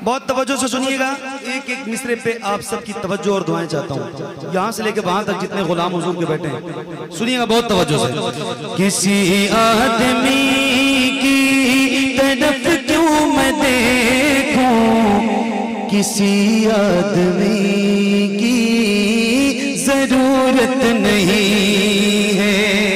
बहुत तवज्जो से सुनिएगा, एक एक मिसरे पे आप सबकी तवज्जो और दुआएं चाहता हूँ, यहाँ से लेके वहां तक जितने गुलाम हुजूर के बैठे हैं, सुनिएगा बहुत तवज्जो से। किसी आदमी की तरफ क्यों मैं देखूं, किसी आदमी की जरूरत नहीं है।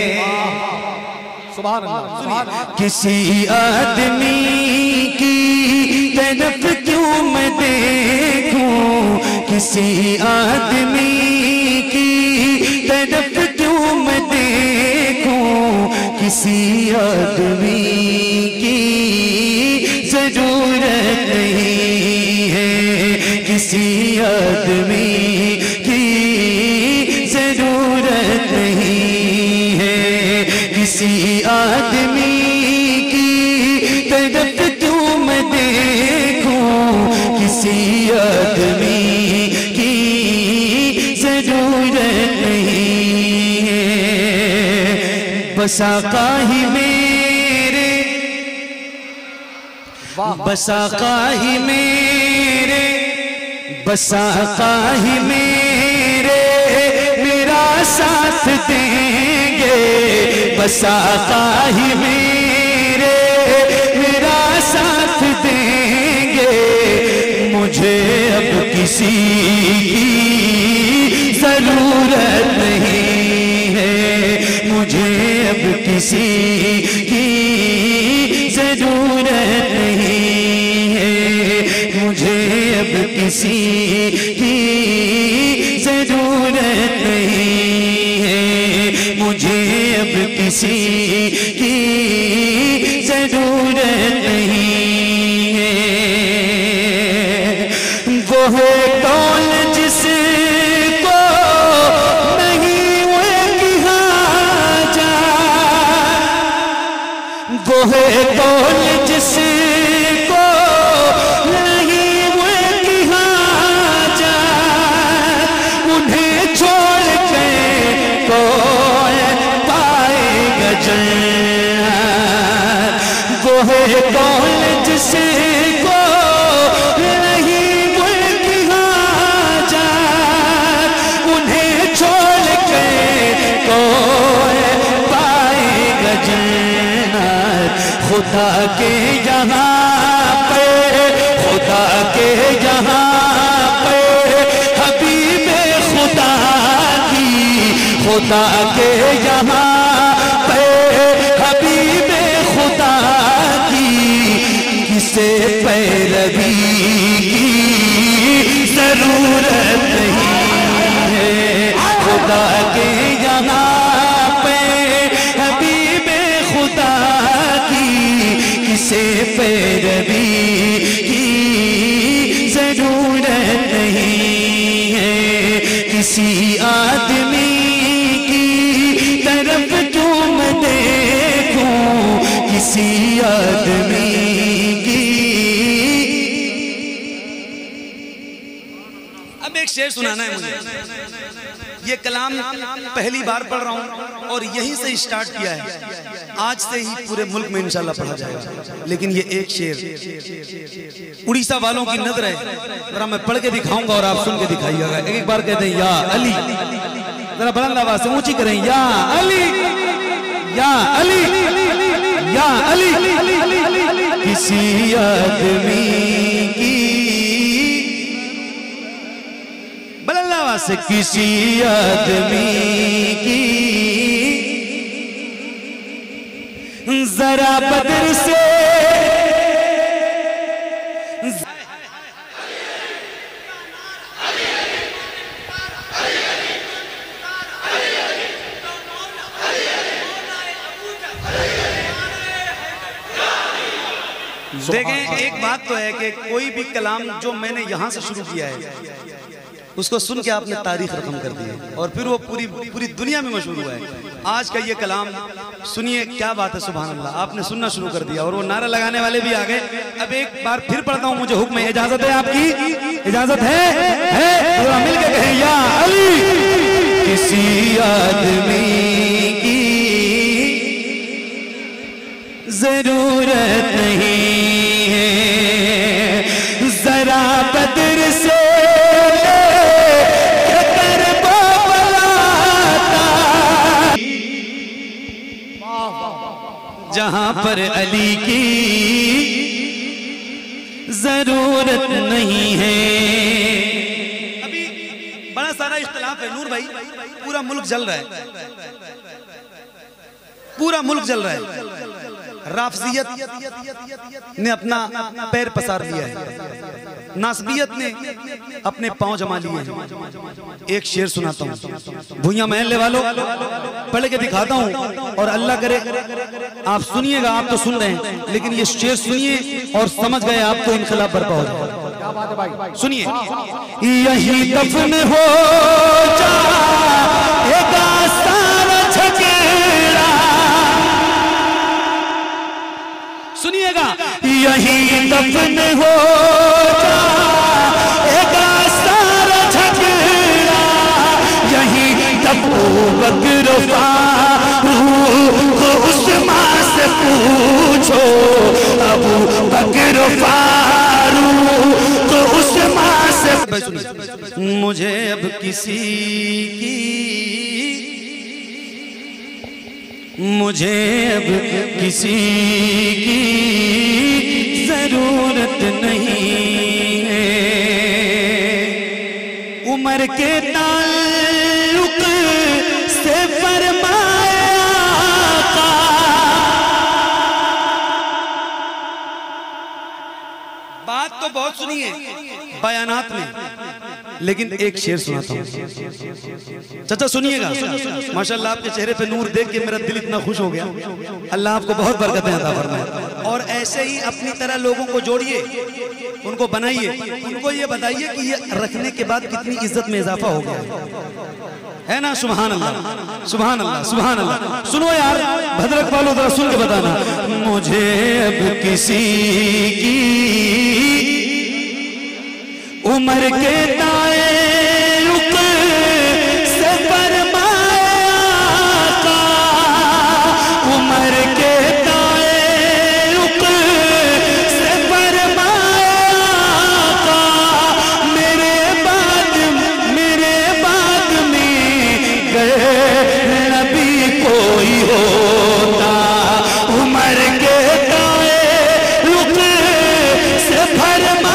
सुभान अल्लाह। किसी आदमी की तरफ क्यों मैं देखूं, किसी आदमी की तरफ क्यों मैं देखूं, किसी आदमी की जरूरत नहीं है, किसी आदमी की जरूरत नहीं है, किसी आदमी की तरफ क्यों मैं देखूं, किसी आदमी की जरूरत नहीं है। बस आका ही मेरे, बस आका ही मेरे, बस आका ही मेरे मेरा साथ देंगे, बस आका ही मेरे मेरा साथ देंगे, मुझे अब किसी की जरूरत नहीं है, मुझे अब किसी की जरूरत नहीं है, मुझे अब किसी की जरूरत नहीं है, मुझे अब किसी की जरूरत नहीं है। वो है कौन जिसको नहीं हुए कि हाजत, वो है कौन जिसको नहीं हुए कि हाजत, उन्हें छोड़ के कोई पाएगा जन्नत। वो है कौन जिसको नहीं हुए कि हाजत, उन्हें छोड़ के कोई पाएगा जन्नत। खुदा के यहाँ पे, खुदा के यहाँ पे हबीबे खुदा की, खुदा के यहाँ पे हबीबे खुदा की, किसे पैरवी की जरूरत नहीं है। खुदा के यहाँ पे हबीबे खुदा की, किसे पैरवी की जरूरत नहीं है, किसी आदमी की तरफ क्यों मैं देखूं, किसी आदमी की। अब एक शेर सुनाना है मुझे, ये कलाम पहली बार पढ़ रहा हूं और यहीं से स्टार्ट किया है, आज से ही पूरे मुल्क में इंशाल्लाह पढ़ा जाएगा, लेकिन ये एक शेर उड़ीसा वालों की नजर है, जरा मैं पढ़ के दिखाऊंगा और आप सुन के दिखाइएगा। एक एक बार कहते हैं या अली, जरा बुलंद आवाज से ऊंची करें, या अली, या अली, या अली। किसी आदमी की, बुलंद आवाज से, किसी आदमी की जरा बदर से देखें, एक बात तो है कि कोई भी कलाम जो मैंने यहां से शुरू किया है उसको सुन के आपने तारीख रकम कर दी है और फिर वो पूरी दुनिया में मशहूर हुआ है। आज का ये कलाम सुनिए, क्या बात है, सुभान अल्लाह, आपने सुनना शुरू कर दिया और वो नारा लगाने वाले भी आ गए। अब एक बार फिर पढ़ता हूँ, मुझे हुक्म है, इजाजत है आपकी, इजाजत है मिल के कहें या अली। किसी आदमी की जरूरत नहीं है, जरा जहां पर अली की जरूरत नहीं है। अभी बड़ा सारा इख्तिलाफ है नूर भाई, पूरा मुल्क जल रहा है, पूरा मुल्क जल रहा है। राफजियत ने अपना पैर पसार लिया है, नासबियत ने अपने पांव जमा लिए हैं। एक शेर सुनाता हूँ भुइयां महल्ले वालों, पढ़ के दिखाता हूँ और अल्लाह करे आप सुनिएगा। आप तो सुन रहे हैं लेकिन ये शेर सुनिए और समझ गए आप तो इनकलाब बर्पा हो जाए। सुनिए, यही दफन हो जाएगा सारा झगड़ा, सुनिएगा, यही दफन हो जाएगा सारा झगड़ा, यही अबू बकर फारूक को उस्मान से पूछो, अबू बकर फारूक को उस्मान से। मुझे अब किसी की, मुझे अब किसी की जरूरत नहीं है। उम्र के ताल्लुक से फरमाया आका, बात तो बहुत सुनी है बयानात में, लेकिन एक शेर सुनाता हूँ। चाचा सुनिएगा, माशाल्लाह आपके चेहरे पे नूर देख के मेरा दिल इतना खुश हो गया। अल्लाह आपको बहुत बरकतें अता फरमाए और ऐसे ही अपनी तरह लोगों को जोड़िए, उनको बनाइए, उनको ये बताइए कि ये रखने के बाद कितनी इज्जत में इजाफा हो गया है ना। सुभान अल्लाह, सुभान अल्लाह, सुभान अल्लाह। सुनो यार, भद्रक वालों जरा सुन के बताना। मुझे अब किसी की उम्र के ताल्लुक से फरमाया आका, उम्र के ताल्लुक से फरमाया आका, मेरे बाद में गैर नबी कोई होता, उम्र के ताल्लुक से फरमाया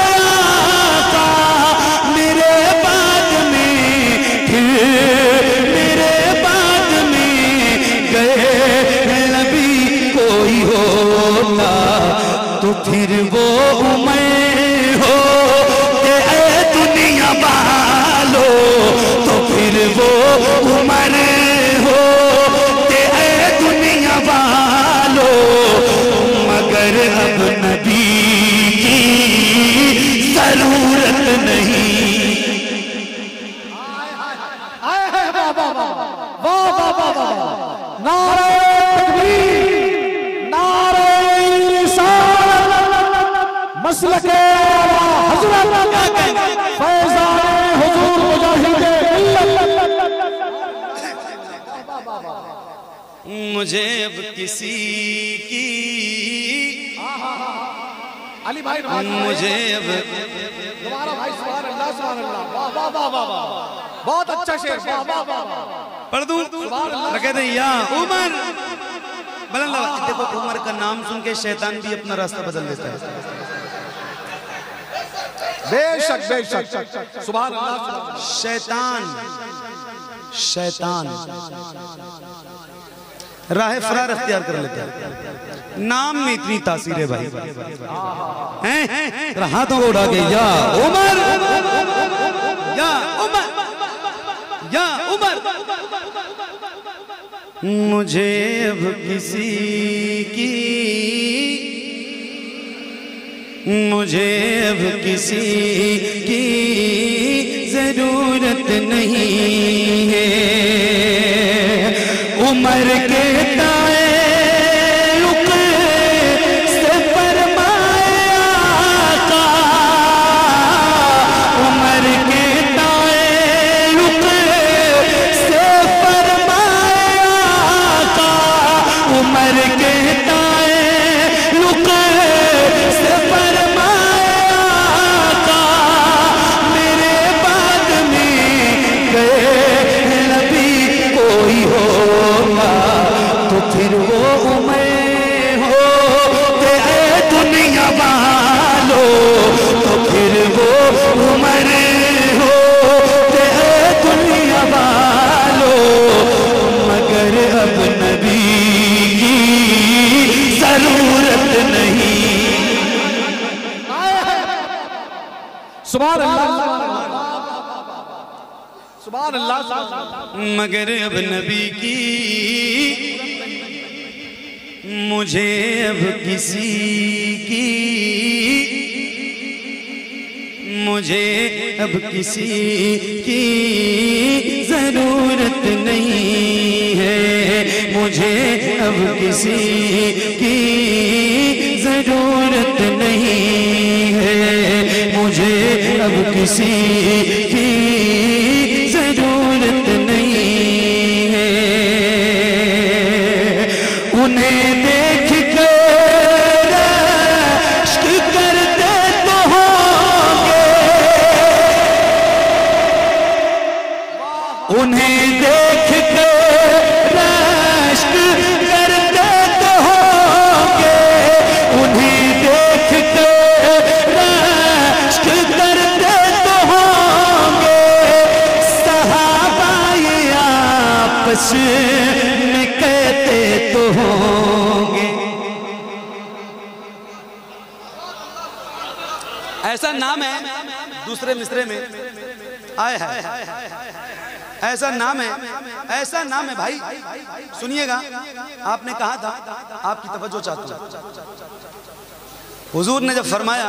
फिर वो उम्र हो कि ऐ दुनिया वालों, तो फिर वो उम्र हो कि ऐ दुनिया वालों, मगर अब नबी की जरूरत नहीं। नारे मसलके हज़रत फैज़ान हुज़ूर मुजाहिद। मुझे अब किसी की, अली भाई मुझे अब दोबारा भाई, सुभान अल्लाह, सुभान अल्लाह, वाह वाह वाह वाह, बहुत अच्छा शेर, वाह वाह वाह। पढ़ दूं, कहते हैं या उमर बुलंद आवाज़। देखो उमर का नाम सुन के शैतान भी अपना रास्ता बदल देता है। बेशक बेशक, सुभान अल्लाह। शैतान राह फरार अख्तियार कर लेता है, नाम में इतनी तासीर है भाई। हैं हाथों को उठा के या उमर, या उमर, या उमर। मुझे अब किसी की, मुझे अब किसी की जरूरत नहीं है। उम्र के ताल्लुक से फरमाया आका, उम्र के ताल्लुक से फरमाया आका, उम्र के ताल्लुक से फरमाया आका, मेरे बाद में गए नबी कोई होगा, सुभान अल्लाह। मगर अब नबी की मुझे अब किसी की, मुझे अब किसी की जरूरत नहीं है, मुझे अब किसी की जरूरत नहीं है, मुझे अब किसी की जरूरत नहीं है। उन्हें देख कर इश्क करते तो होंगे, उन्हें देख कर इश्क करते तो होंगे, उन्हें देख कर इश्क करते तो होंगे। सहाबा ये आपस में कहते तो होंगे। ऐसा नाम है दूसरे मिसरे में आए है, ऐसा नाम है, ऐसा नाम है भाई। सुनिएगा, आपने कहा था, आपकी तवज्जो चाहता हूं। हुजूर ने जब फरमाया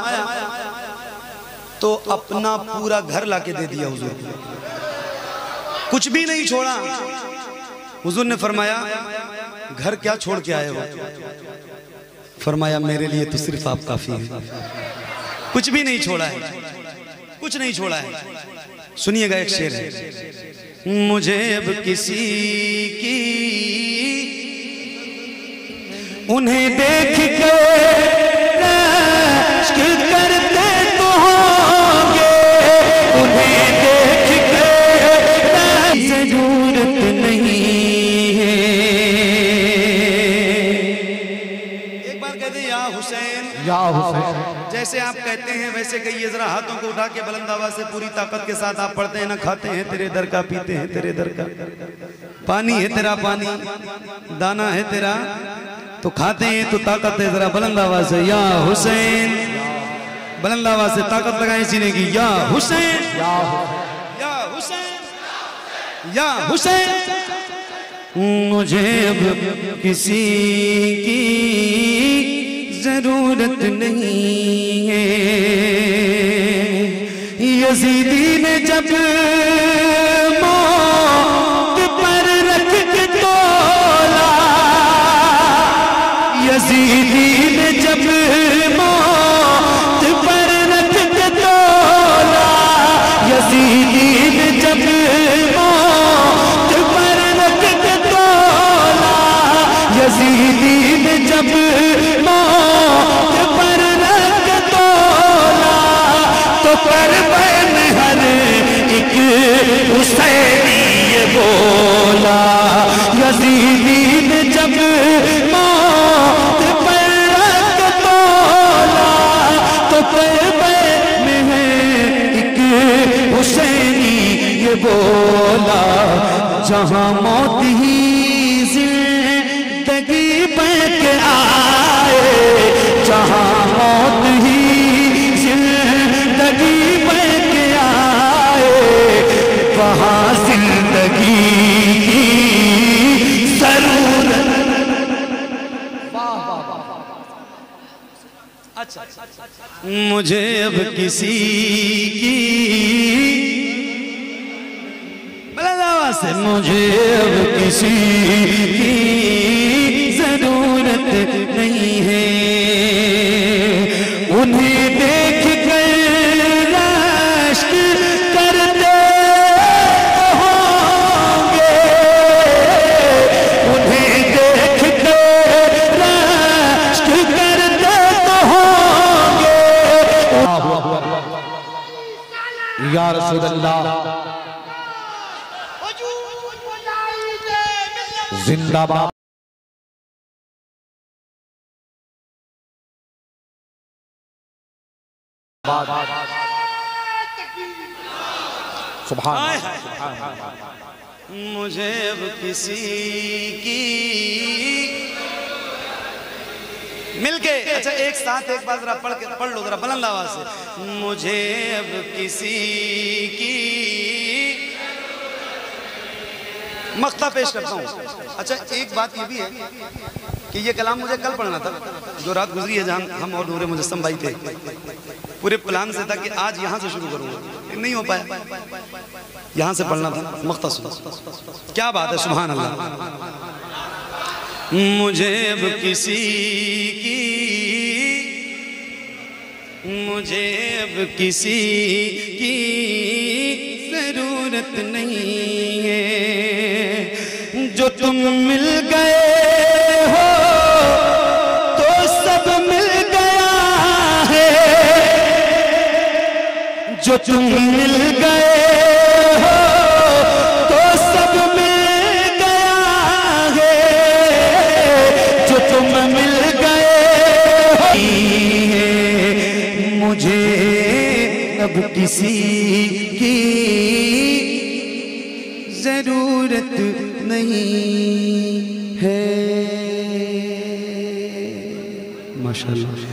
तो अपना पूरा घर लाके दे दिया हुजूर ने, कुछ भी नहीं छोड़ा। हुजूर ने फरमाया घर क्या छोड़ के आए हो? फरमाया मेरे लिए तो सिर्फ आप काफी हैं। कुछ भी नहीं छोड़ा है, कुछ नहीं छोड़ा है। सुनिएगा, एक शेर है। मुझे अब किसी की उन्हें देख कर इश्क करते तो होंगे, उन्हें देख कर जरूरत नहीं है। एक बार कहते या हुसैन, या हुसैन। जैसे आप कहते हैं वैसे कहिए जरा, हाथों को उठा के बुलंद आवाज से पूरी ताकत के साथ आप पढ़ते हैं ना, खाते हैं तेरे दर का, पीते हैं तेरे दर का, पानी है तेरा पानी, दाना है तेरा, तो खाते हैं तो ताकत है। जरा बुलंद आवाज से या हुसैन, बुलंद आवाज से ताकत लगाएं सीने की, या हुसैन, या हुसैन, या हुसैन। मुझे अब किसी की जरूरत नहीं है। यजीदी ने जब मौत पर रख के तोला, यजीदी ने जब मौत पर रख के तोला, यजीदी ने जब मौत पर रख के तोला, यजीदी ने जब करबल में हर एक हुसैनी ये बोला, यजीदी ने जब मौत पर रख तोला, तो करबल में है एक हुसैनी ये बोला। जहाँ मौत ही जिंदगी बन के आए, जहाँ मौत ही जिंदगी बन के आए, वहाँ जिंदगी की जरूरत। अच्छा, मुझे अब किसी की, से मुझे अब किसी की जरूरत नहीं है। उन्हें देख कर इश्क करते होंगे, उन्हें देख कर इश्क करते होंगे। या रसूल अल्लाह जिंदाबाद। सुभान। मुझे अब किसी की मिलके, अच्छा एक साथ एक बार जरा पढ़ लो जरा बुलंद आवाज से। मुझे अब किसी की मख्ता पेश करता हूँ। अच्छा, एक बात ये भी है कि ये कलाम मुझे कल पढ़ना था, जो रात गुजरी है जहाँ हम और नूरे मुजस्सम भाई थे। पूरे प्लान से था कि आज यहाँ से शुरू करूँगा, लेकिन नहीं हो पाया, यहाँ से पढ़ना था। मख्ता सुनो, क्या बात है, सुभान अल्लाह। मुझे अब किसी की, मुझे अब किसी की जरूरत नहीं है, जो तुम मिल गए हो तो सब मिल गया है, जो तुम मिल गए हो तो सब मिल गया है, जो तुम मिल गए हो। मुझे अब किसी की जरूरत नहीं है। माशाअल्लाह।